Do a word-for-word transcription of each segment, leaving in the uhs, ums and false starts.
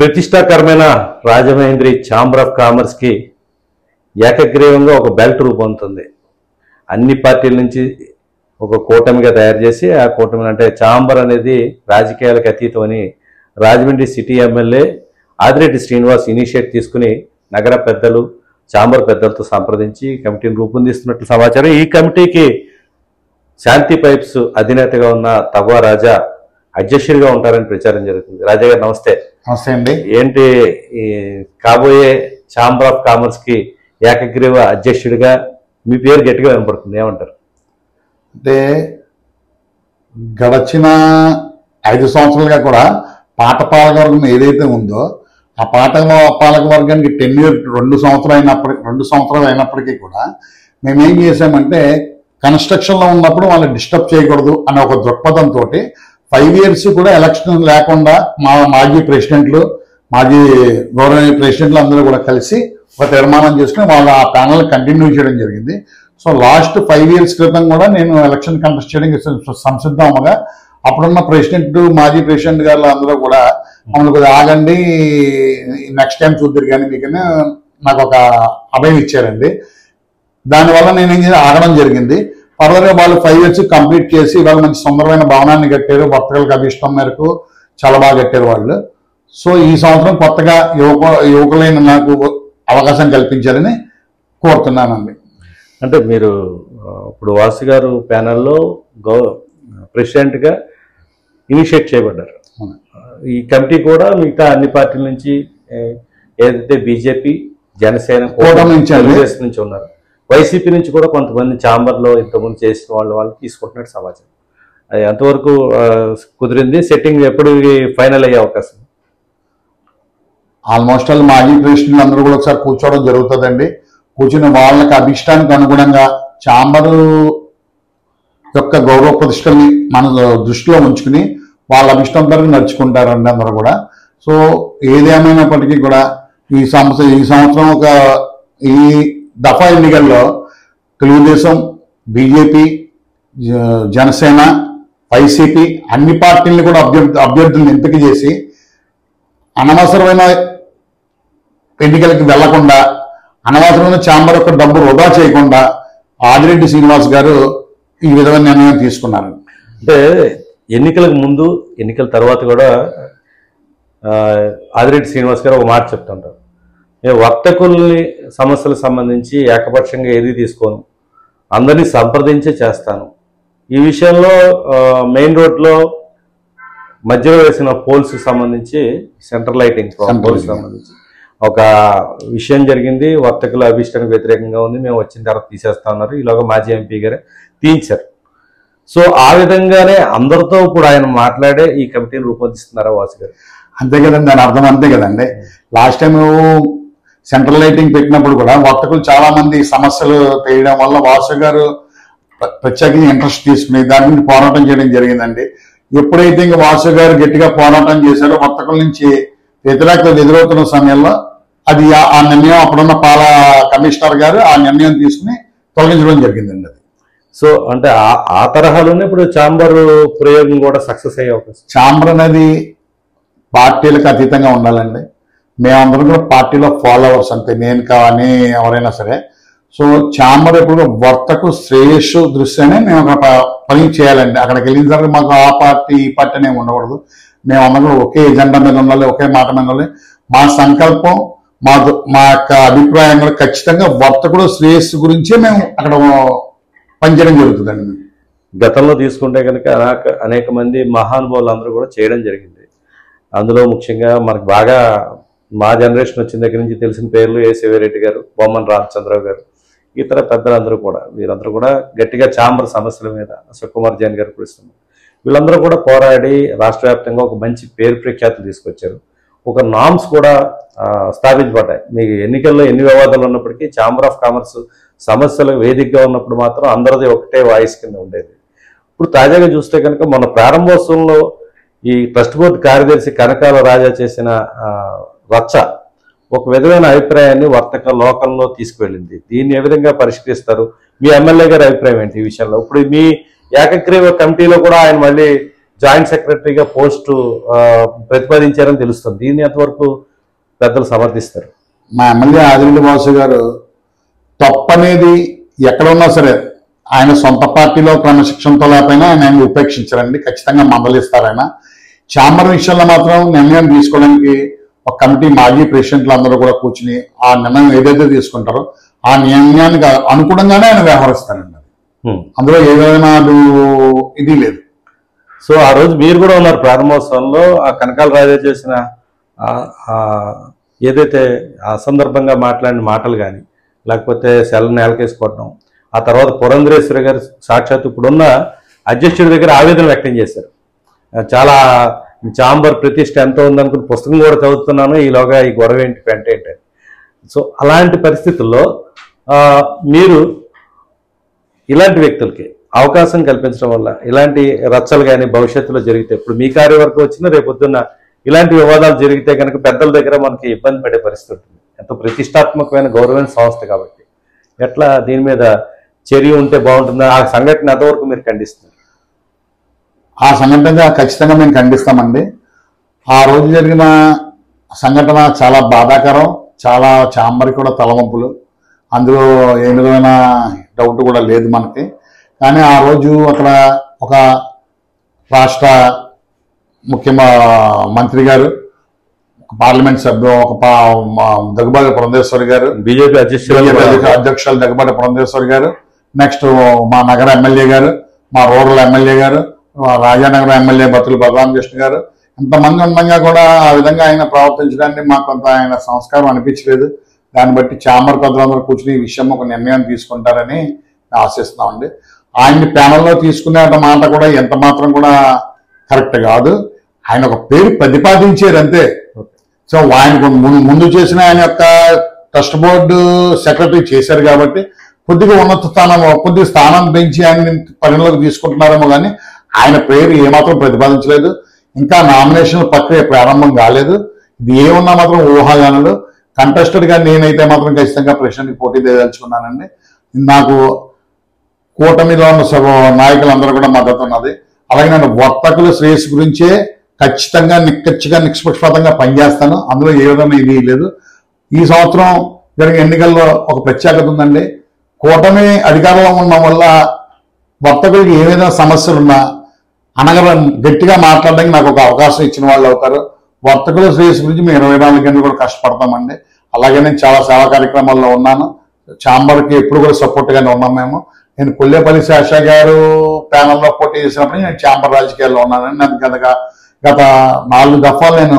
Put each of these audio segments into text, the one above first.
ప్రతిష్టాకరమైన Rajamahendri chamber of commerce కి ఏకగ్రీవంగా ఒక బెల్ట్ రూపొందుతుంది. అన్ని పార్టీల నుంచి ఒక కూటమిగా తయారు చేసి ఆ కూటమి అంటే ఛాంబర్ అనేది రాజకీయాలకు అతీతం అని Rajahmundry city MLA Adireddy Srinivas initiate తీసుకుని నగర పెద్దలు ఛాంబర్ పెద్దలతో సంప్రదించి కమిటీని రూపొందిస్తున్నట్లు సమాచారం. ఈ కమిటీకి శాంతి పైప్స్ అధినేతగా ఉన్న తవ్వా రాజా అధ్యక్షుడిగా ఉంటారని ప్రచారం జరుగుతుంది. రాజా గారు నమస్తే. నమస్తే అండి. ఏంటి ఈ కాబోయే ఛాంబర్ ఆఫ్ కామర్స్ కి ఏకగ్రీవ అధ్యక్షుడిగా మీ పేరు గట్టిగా వినపడుతుంది, ఏమంటారు? అంటే గడచిన ఐదు సంవత్సరాలుగా కూడా పాట పాలకవర్గం ఏదైతే ఉందో ఆ పాట పాలక వర్గానికి టెన్యూర్ రెండు సంవత్సరాలు అయినప్పటికీ రెండు సంవత్సరాలు అయినప్పటికీ కూడా మేమేం చేసామంటే కన్స్ట్రక్షన్లో ఉన్నప్పుడు వాళ్ళని డిస్టర్బ్ చేయకూడదు అనే ఒక దృక్పథంతో ఫైవ్ ఇయర్స్ కూడా ఎలక్షన్ లేకుండా మా మాజీ ప్రెసిడెంట్లు మాజీ గవర్నమెంట్ ప్రెసిడెంట్లు అందరూ కూడా కలిసి ఒక తీర్మానం చేసుకుని వాళ్ళ ఆ ప్యానల్ కంటిన్యూ చేయడం జరిగింది. సో లాస్ట్ ఫైవ్ ఇయర్స్ క్రితం కూడా నేను ఎలక్షన్ కంటెస్ట్ చేయడానికి సంసిద్ధం అవ్వగా అప్పుడున్న ప్రెసిడెంట్ మాజీ ప్రెసిడెంట్ గారు అందరూ కూడా మమ్మల్ని కొద్దిగా ఆగండి, నెక్స్ట్ టైం చూద్దరు కానీ మీకనే నాకు ఒక అభయం ఇచ్చారండి. దానివల్ల నేను ఏం చేసి ఆగడం జరిగింది. ఫర్దర్గా వాళ్ళు ఫైవ్ ఇయర్స్ కంప్లీట్ చేసి ఇవాళ మంచి సుందరమైన భవనాన్ని కట్టారు. వర్తకులకు అభిష్టం మేరకు చాలా బాగా కట్టారు వాళ్ళు. సో ఈ సంవత్సరం కొత్తగా యువక యువకులైన నాకు అవకాశం కల్పించారని కోరుతున్నానండి. అంటే మీరు ఇప్పుడు వాసు గారు ప్యానెల్లో గౌ ప్రెసిడెంట్గా ఇనిషియేట్ చేయబడ్డారు. ఈ కమిటీ కూడా మిగతా అన్ని పార్టీల నుంచి ఏదైతే బీజేపీ జనసేన కాంగ్రెస్ నుంచి ఉన్నారు, వైసీపీ నుంచి కూడా కొంతమంది ఛాంబర్లో ఇంతకుముందు చేసిన వాళ్ళు వాళ్ళు తీసుకుంటున్నట్టు సమాచారం. అది ఎంతవరకు కుదిరింది? సెట్టింగ్ ఎప్పుడు ఫైనల్ అయ్యే అవకాశం? ఆల్మోస్ట్ ఆల్ మాజీ ప్రెసిడెంట్ అందరూ కూడా ఒకసారి కూర్చోవడం జరుగుతుందండి. కూర్చుని వాళ్ళకి అభిష్టానికి అనుగుణంగా ఛాంబరు యొక్క గౌరవ ప్రతిష్టల్ని మన దృష్టిలో ఉంచుకుని వాళ్ళ అభిష్టం వరకు నడుచుకుంటారండి అందరూ కూడా. సో ఏదేమైనప్పటికీ కూడా ఈ సంవత్సరం ఈ సంవత్సరం ఒక ఈ దఫా ఎన్నికల్లో తెలుగుదేశం, బీజేపీ, జనసేన, వైసీపీ అన్ని పార్టీలను కూడా అభ్యర్థి అభ్యర్థులను ఎంపిక చేసి అనవసరమైన ఎన్నికలకి వెళ్లకుండా అనవసరమైన ఛాంబర్ యొక్క డబ్బు వృధా చేయకుండా ఆదిరెడ్డి శ్రీనివాస్ గారు ఈ విధమైన నిర్ణయం తీసుకున్నారు. అంటే ఎన్నికలకు ముందు ఎన్నికల తర్వాత కూడా ఆదిరెడ్డి శ్రీనివాస్ గారు ఒక మాట చెప్తుంటారు, నేను వర్తకుల్ని సమస్యలకు సంబంధించి ఏకపక్షంగా ఏది తీసుకోను, అందరినీ సంప్రదించే చేస్తాను. ఈ విషయంలో మెయిన్ రోడ్లో మధ్యలో వేసిన పోల్స్కి సంబంధించి సెంట్రల్ లైటింగ్ పోల్స్ సంబంధించి ఒక విషయం జరిగింది. వర్తకుల అభిష్టానికి వ్యతిరేకంగా ఉంది, మేము వచ్చిన తర్వాత తీసేస్తా ఉన్నారు. ఈలోగా మాజీ ఎంపీ గారే తీయించారు. సో ఆ విధంగానే అందరితో ఇప్పుడు ఆయన మాట్లాడే ఈ కమిటీని రూపొందిస్తున్నారా వాసు గారు? అంతే కదండి, దాని అర్థం అంతే కదండి. లాస్ట్ టైం సెంట్రల్ లైటింగ్ పెట్టినప్పుడు కూడా వర్తకులు చాలా మంది సమస్యలు తెలియడం వల్ల వాసు గారు ప్రత్యేకంగా ఇంట్రెస్ట్ తీసుకుని దాని నుంచి పోరాటం చేయడం జరిగిందండి. ఎప్పుడైతే ఇంకా వాసు గారు గట్టిగా పోరాటం చేశారో వర్తకుల నుంచి వ్యతిరేకత ఎదురవుతున్న సమయంలో అది ఆ నిర్ణయం అప్పుడున్న పాల కమిషనర్ గారు ఆ నిర్ణయం తీసుకుని తొలగించడం జరిగిందండి. అది సో అంటే ఆ తరహాలోనే ఇప్పుడు ఛాంబర్ ప్రయోగం కూడా సక్సెస్ అయ్యే అవకాశం. ఛాంబర్ అనేది పార్టీలకు అతీతంగా ఉండాలండి. మేమందరం కూడా పార్టీలో ఫాలోవర్స్ అంతే, నేను కానీ ఎవరైనా సరే. సో ఛాంబర్ ఎప్పుడు వర్తకు శ్రేయస్సు దృష్ట్యానే మేము ఒక పని చేయాలండి. అక్కడికి వెళ్ళిన తర్వాత మాకు ఆ పార్టీ ఈ పార్టీ అనేవి ఉండకూడదు. మేమందరం కూడా ఒకే ఎజెండా మీద ఉండాలి, ఒకే మాట మీద ఉండాలి. మా సంకల్పం మా మా యొక్క అభిప్రాయం కూడా ఖచ్చితంగా వర్తకుడు శ్రేయస్సు గురించే మేము అక్కడ పనిచేయడం జరుగుతుందండి. గతంలో తీసుకుంటే కనుక అనేక అనేక మంది మహానుభావులు అందరూ కూడా చేయడం జరిగింది. అందులో ముఖ్యంగా మనకు బాగా మా జనరేషన్ వచ్చిన దగ్గర నుంచి తెలిసిన పేర్లు ఏ శివారెడ్డి గారు, బొమ్మన రామచంద్రరావు గారు, ఇతర పెద్దలందరూ కూడా వీరందరూ కూడా గట్టిగా ఛాంబర్ సమస్యల మీద సుకుమార్ జైన్ గారు పిలుస్తున్నారు. వీళ్ళందరూ కూడా పోరాడి రాష్ట్ర వ్యాప్తంగా ఒక మంచి పేరు ప్రఖ్యాతులు తీసుకొచ్చారు. ఒక నామ్స్ కూడా స్థాపించబడ్డాయి. మీకు ఎన్నికల్లో ఎన్ని వివాదాలు ఉన్నప్పటికీ ఛాంబర్ ఆఫ్ కామర్స్ సమస్యలు వేదికగా ఉన్నప్పుడు మాత్రం అందరిది ఒకటే వాయిస్ కింద ఉండేది. ఇప్పుడు తాజాగా చూస్తే కనుక మన ప్రారంభోత్సవంలో ఈ ట్రస్ట్ బోర్డు కార్యదర్శి కనకాల రాజా చేసిన రచ్చ ఒక విధమైన అభిప్రాయాన్ని వర్తక లోకంలో తీసుకువెళ్ళింది. దీన్ని ఏ విధంగా పరిష్కరిస్తారు? మీ ఎమ్మెల్యే గారి అభిప్రాయం ఏంటి ఈ విషయంలో? ఇప్పుడు మీ ఏకగ్రీవ కమిటీలో కూడా ఆయన మళ్ళీ జాయింట్ సెక్రటరీగా పోస్టు ప్రతిపాదించారని తెలుస్తుంది. దీన్ని ఎంతవరకు పెద్దలు సమర్థిస్తారు? మా ఎమ్మెల్యే ఆదిరెడ్డి వాసు గారు తప్పనేది ఎక్కడ ఉన్నా సరే ఆయన సొంత పార్టీలో క్రమశిక్షణతో లేకపోయినా ఆయన ఆయన ఉపేక్షించారండి. ఖచ్చితంగా మందలిస్తారు ఆయన. ఛాంబర్ విషయంలో మాత్రం నిర్ణయం తీసుకోవడానికి ఒక కమిటీ మాజీ ప్రెసిడెంట్లు అందరూ కూడా కూర్చుని ఆ నిర్ణయం ఏదైతే తీసుకుంటారో ఆ నిర్ణయానికి అనుగుణంగానే ఆయన వ్యవహరిస్తారండి. అందులో ఏ విధమైన ఇది లేదు. సో ఆ రోజు మీరు కూడా ఉన్నారు ప్రారంభోత్సవంలో. ఆ కనకాల రాజా చేసిన ఏదైతే ఆ సందర్భంగా మాట్లాడిన మాటలు కానీ, లేకపోతే సెల్ నేలకేసుకోవడం, ఆ తర్వాత పురంధరేశ్వరి గారు సాక్షాత్ ఇప్పుడున్న అధ్యక్షుడి దగ్గర ఆవేదన వ్యక్తం చేశారు. చాలా ఛాంబర్ ప్రతిష్ట ఎంతో ఉందనుకుని పుస్తకం కూడా చదువుతున్నాను, ఈలోగా ఈ గొడవ ఏంటి పెంట ఏంటి. సో అలాంటి పరిస్థితుల్లో మీరు ఇలాంటి వ్యక్తులకి అవకాశం కల్పించడం వల్ల ఇలాంటి రచ్చలు కానీ భవిష్యత్తులో జరిగితే, ఇప్పుడు మీ కార్యవర్గం వచ్చినా రేపొద్దున్న ఇలాంటి వివాదాలు జరిగితే కనుక పెద్దల దగ్గర మనకి ఇబ్బంది పడే పరిస్థితి ఉంటుంది. ఎంతో ప్రతిష్టాత్మకమైన గౌరవమైన సంస్థ కాబట్టి ఎట్లా దీని మీద చర్య ఉంటే బాగుంటుందా? ఆ సంఘటన ఎంతవరకు మీరు ఖండిస్తున్నారు? ఆ సంఘటన ఖచ్చితంగా మేము ఖండిస్తామండి. ఆ రోజు జరిగిన సంఘటన చాలా బాధాకరం, చాలా ఛాంబర్కి కూడా తలవంపులు, అందులో ఏ విధమైన డౌట్ కూడా లేదు మనకి. కానీ ఆ రోజు అక్కడ ఒక రాష్ట్ర ముఖ్య మంత్రి గారు, ఒక పార్లమెంట్ సభ్యులు, ఒక దగ్గుబాటి పురంధేశ్వరి గారు, బీజేపీ అధ్యక్షులు అధ్యక్షులు దగ్గుబాటి పురంధేశ్వరి గారు, నెక్స్ట్ మా నగర ఎమ్మెల్యే గారు, మా రూరల్ ఎమ్మెల్యే గారు, రాజానగరం ఎమ్మెల్యే బతులు బలరామకృష్ణ గారు, ఇంతమంది ఉండగా కూడా ఆ విధంగా ఆయన ప్రవర్తించడానికి మాకు కొంత ఆయన సంస్కారం అనిపించలేదు. దాన్ని బట్టి ఛాంబర్ పెద్దలందరూ కూర్చుని ఈ విషయం ఒక నిర్ణయం తీసుకుంటారని ఆశిస్తున్నామండి. ఆయన్ని ప్యానల్లో తీసుకునే మాట కూడా ఎంత మాత్రం కూడా కరెక్ట్ కాదు. ఆయన ఒక పేరు ప్రతిపాదించారు అంతే. సో ఆయన ముందు చేసిన ఆయన యొక్క ట్రస్ట్ బోర్డు సెక్రటరీ చేశారు కాబట్టి కొద్దిగా ఉన్నత స్థానం, కొద్దిగా స్థానం పెంచి ఆయన పరిగణలోకి తీసుకుంటున్నారేమో కానీ ఆయన పేరు ఏమాత్రం ప్రతిపాదించలేదు. ఇంకా నామినేషన్ ప్రక్రియ ప్రారంభం కాలేదు. ఇది ఏమన్నా మాత్రం ఊహాగానాలు. కంటెస్టెడ్ గా నేనైతే మాత్రం ఖచ్చితంగా ప్రెసిడెంట్కి పోటీ చేయదలుచుకున్నానండి. నాకు కూటమిలో ఉన్న నాయకులందరూ కూడా మద్దతు ఉన్నది. అలాగే నేను వర్తకుల శ్రేయస్సు గురించే ఖచ్చితంగా నిక్కచ్చిగా నిష్పక్షపాతంగా పనిచేస్తాను. అందులో ఏ విధంగా ఇది లేదు. ఈ సంవత్సరం జరిగే ఎన్నికల్లో ఒక ప్రత్యేకత ఉందండి. కూటమి అధికారంలో ఉండడం వల్ల వర్తకులకి ఏ విధంగా సమస్యలున్నా అనగా గట్టిగా మాట్లాడడానికి నాకు ఒక అవకాశం ఇచ్చిన వాళ్ళు అవుతారు. వర్తకుల శ్రేయస్సు గురించి మేము ఇరవై నాలుగు గంటలు కూడా కష్టపడతామండి. అలాగే నేను చాలా సేవా కార్యక్రమాల్లో ఉన్నాను. ఛాంబర్కి ఎప్పుడు కూడా సపోర్ట్గానే ఉన్నాం మేము. నేను కొల్లేపల్లి శేష గారు ప్యానల్లో పోటీ చేసినప్పుడు నేను ఛాంబర్ రాజకీయాల్లో ఉన్నానని నేను గత గత నాలుగు దఫాలు నేను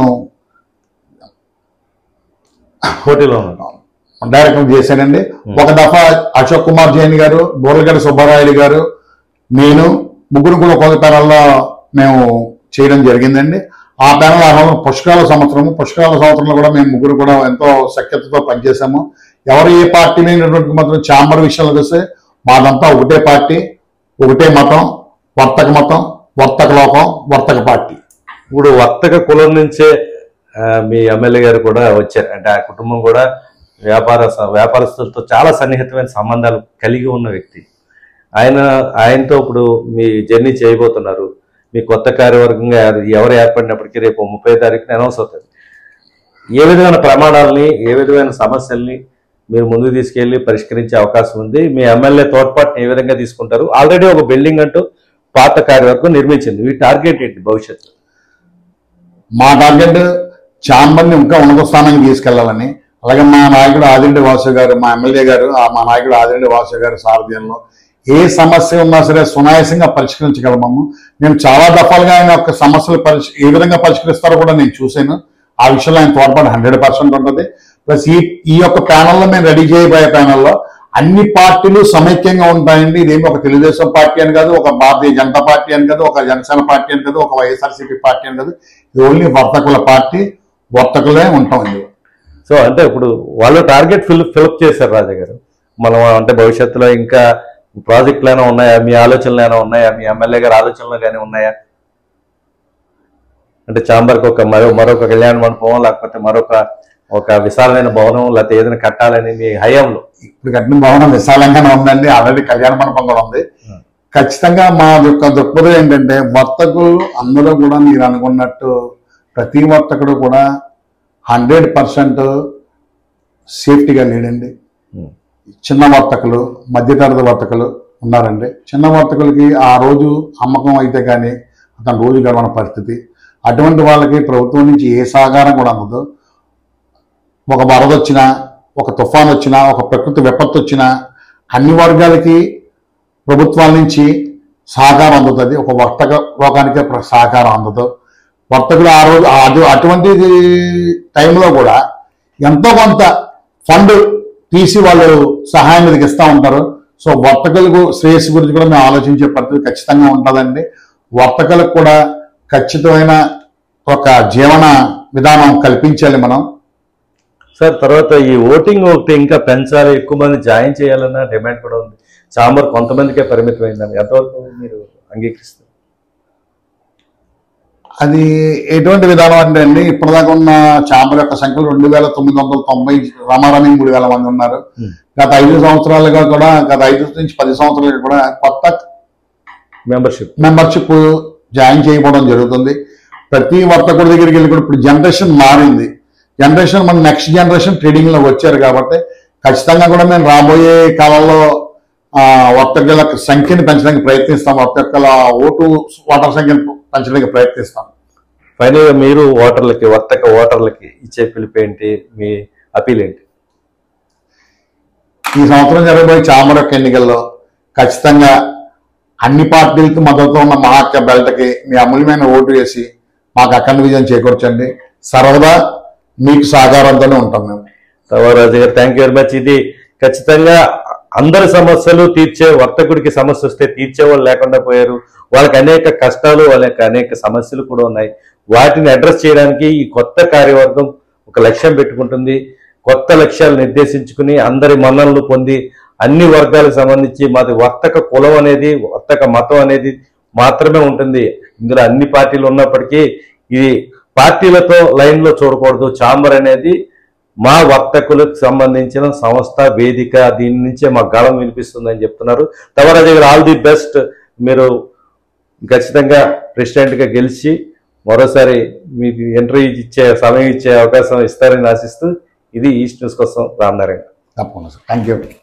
పోటీలో ఉన్నాను, డైరెక్టర్ చేశానండి. ఒక దఫా అశోక్ కుమార్ జైన్ గారు, బోర్లగడ్డ సుబ్బారాయుడు గారు, నేను ముగ్గురు కూడా ఒక ప్యానల్లో మేము చేయడం జరిగిందండి. ఆ ప్యానల్ ఆ పుష్కరాల సంవత్సరము పుష్కరాల సంవత్సరంలో కూడా మేము ముగ్గురు కూడా ఎంతో సఖ్యతతో పనిచేశాము. ఎవరు ఏ పార్టీ లేనటువంటి మాత్రం ఛాంబర్ విషయంలో వస్తే మాదంతా ఒకటే పార్టీ, ఒకటే మతం, వర్తక మతం, వర్తక లోకం, వర్తక పార్టీ. ఇప్పుడు వర్తక కులం నుంచే మీ ఎమ్మెల్యే గారు కూడా వచ్చారు. అంటే ఆ కుటుంబం కూడా వ్యాపార వ్యాపారస్తులతో చాలా సన్నిహితమైన సంబంధాలు కలిగి ఉన్న వ్యక్తి. ఆయన ఆయనతో ఇప్పుడు మీ జర్నీ చేయబోతున్నారు. మీ కొత్త కార్యవర్గంగా ఎవరు ఏర్పడినప్పటికీ రేపు ముప్పై తారీఖున అనౌన్స్ అవుతుంది. ఏ విధమైన ప్రమాణాలని, ఏ విధమైన సమస్యల్ని మీరు ముందుకు తీసుకెళ్లి పరిష్కరించే అవకాశం ఉంది? మీ ఎమ్మెల్యే తోడ్పాటుని ఏ విధంగా తీసుకుంటారు? ఆల్రెడీ ఒక బిల్డింగ్ అంటూ పాత కార్యవర్గం నిర్మించింది. మీ టార్గెట్ ఏంటి భవిష్యత్తు? మా టార్గెట్ ఛాంబర్ని ఇంకా ఉన్నత స్థానానికి తీసుకెళ్లాలని. అలాగే మా నాయకుడు ఆదిరెడ్డి వాసు గారు, మా ఎమ్మెల్యే గారు, మా నాయకుడు ఆదిరెడ్డి వాసు గారి సారథ్యంలో ఏ సమస్య ఉన్నా సరే సునాయాసంగా పరిష్కరించగలము. నేను చాలా దఫాలుగా ఆయన యొక్క సమస్యలు పరిష్ ఏ విధంగా పరిష్కరిస్తారో కూడా నేను చూశాను. ఆ విషయంలో ఆయన తోడ్పాటు హండ్రెడ్ పర్సెంట్ ఉంటుంది. ప్లస్ ఈ ఈ యొక్క ప్యానల్లో మేము రెడీ చేయబోయే ప్యానల్లో అన్ని పార్టీలు సమైక్యంగా ఉంటాయండి. ఇదేమి ఒక తెలుగుదేశం పార్టీ అని కాదు, ఒక భారతీయ జనతా పార్టీ అని కాదు, ఒక జనసేన పార్టీ అని కాదు, ఒక వైఎస్ఆర్సీపీ పార్టీ అని కాదు. ఇది ఓన్లీ వర్తకుల పార్టీ, వర్తకులే ఉంటామండి. సో అంటే ఇప్పుడు వాళ్ళు టార్గెట్ ఫిల్ ఫిలప్ చేశారు రాజా గారు. మనం అంటే భవిష్యత్తులో ఇంకా ప్రాజెక్టులు అయినా ఉన్నాయా? మీ ఆలోచనలు అయినా ఉన్నాయా? మీ ఎమ్మెల్యే గారి ఆలోచనలు కానీ ఉన్నాయా? అంటే ఛాంబర్కి ఒక మరో మరొక కళ్యాణ మండపం, లేకపోతే మరొక ఒక విశాలమైన భవనం, లేకపోతే ఏదైనా కట్టాలని మీ హయాంలో? ఇప్పుడు కట్టిన భవనం విశాలంగానే ఉందండి. ఆల్రెడీ కళ్యాణ మండపం కూడా ఉంది. ఖచ్చితంగా మా యొక్క దృక్పథం ఏంటంటే వర్తకులు అందరూ కూడా మీరు అనుకున్నట్టు ప్రతి వర్తకుడు కూడా హండ్రెడ్ పర్సెంట్ సేఫ్టీగా లేడండి. చిన్న వర్తకులు, మధ్యతరగతి వర్తకులు ఉన్నారండి. చిన్న వర్తకులకి ఆ రోజు అమ్మకం అయితే కానీ అతను రోజు గడవని పరిస్థితి. అటువంటి వాళ్ళకి ప్రభుత్వం నుంచి ఏ సహకారం కూడా అందదు. ఒక వరద వచ్చినా, ఒక తుఫాన్ వచ్చినా, ఒక ప్రకృతి విపత్తు వచ్చినా అన్ని వర్గాలకి ప్రభుత్వాల నుంచి సహకారం అందుతుంది. ఒక వర్తక లోకానికే సహకారం అందదు. వర్తకులు ఆ రోజు అటు అటువంటి టైంలో కూడా ఎంతో కొంత ఫండ్ తీసి వాళ్ళు సహాయం మీదకి ఇస్తూ ఉంటారు. సో వర్తకులకు శ్రేయస్సు గురించి కూడా మేము ఆలోచించే పద్ధతి ఖచ్చితంగా ఉంటుందండి. వర్తకులకు కూడా ఖచ్చితమైన ఒక జీవన విధానం కల్పించాలి మనం. సార్ తర్వాత ఈ ఓటింగ్ ఒకటి ఇంకా పెంచాలి, ఎక్కువ మంది జాయిన్ చేయాలన్న డిమాండ్ కూడా ఉంది. చాంబర్ కొంతమందికే పరిమితమైందని ఎంతవరకు మీరు అంగీకరిస్తారు? అది ఎటువంటి విధానం అంటే అండి, ఇప్పటిదాకా ఉన్న చాంబర్ యొక్క సంఖ్యలు రెండు వేల తొమ్మిది వందల తొంభై రమారమి మూడు వేల మంది ఉన్నారు. గత ఐదు సంవత్సరాలుగా కూడా గత ఐదు నుంచి పది సంవత్సరాలుగా కూడా కొత్త మెంబర్షిప్ మెంబర్షిప్ జాయిన్ చేయకపోవడం జరుగుతుంది. ప్రతి వర్తకుడి దగ్గరికి వెళ్ళి కూడా ఇప్పుడు జనరేషన్ మారింది. జనరేషన్ మన నెక్స్ట్ జనరేషన్ ట్రేడింగ్ లో వచ్చారు కాబట్టి ఖచ్చితంగా కూడా మేము రాబోయే కాలంలో వర్తకుల సంఖ్యను పెంచడానికి ప్రయత్నిస్తాం. వర్తకుల ఓటు ఓటర్ సంఖ్యను పెంచడానికి ప్రయత్నిస్తాం. ఫైనల్ గా మీరు ఓటర్లకి, వర్తక ఓటర్లకి ఇచ్చే పిలుపు ఏంటి, మీ అపీల్ ఏంటి? ఈ సంవత్సరం జరగబోయే చాంబర్ యొక్క ఎన్నికల్లో ఖచ్చితంగా అన్ని పార్టీలకు మద్దతు ఉన్న మహాత్య బెల్ట్కి మీ అమూల్యమైన ఓటు వేసి మాకు అఖండ విజయం చేకూర్చండి. సర్వదా మీకు సహకారంతోనే ఉంటాం మేము. రాజు గారు, థ్యాంక్ యూ వెరీ మచ్. ఇది ఖచ్చితంగా అందరి సమస్యలు తీర్చే, వర్తకుడికి సమస్య వస్తే తీర్చే వాళ్ళు లేకుండా పోయారు. వాళ్ళకి అనేక కష్టాలు, వాళ్ళకి అనేక సమస్యలు కూడా ఉన్నాయి. వాటిని అడ్రస్ చేయడానికి ఈ కొత్త కార్యవర్గం ఒక లక్ష్యం పెట్టుకుంటుంది. కొత్త లక్ష్యాలు నిర్దేశించుకుని అందరి మన్ననలు పొంది అన్ని వర్గాలకు సంబంధించి మాది వర్తక కులం అనేది, వర్తక మతం అనేది మాత్రమే ఉంటుంది. ఇందులో అన్ని పార్టీలు ఉన్నప్పటికీ ఇది పార్టీలతో లైన్లో చూడకూడదు. చాంబర్ అనేది మా వర్తకులకు సంబంధించిన సంస్థ, వేదిక. దీని నుంచే మా గళం వినిపిస్తుందని చెప్తున్నారు. తవరాజు గారు, ఆల్ ది బెస్ట్. మీరు ఖచ్చితంగా ప్రెసిడెంట్గా గెలిచి మరోసారి మీకు ఇంటర్వ్యూ ఇచ్చే సమయం ఇచ్చే అవకాశం ఇస్తారని ఆశిస్తూ ఇది ఈస్ట్ న్యూస్ కోసం రామనారాయణ. తప్పకుండా సార్, థ్యాంక్ యూ.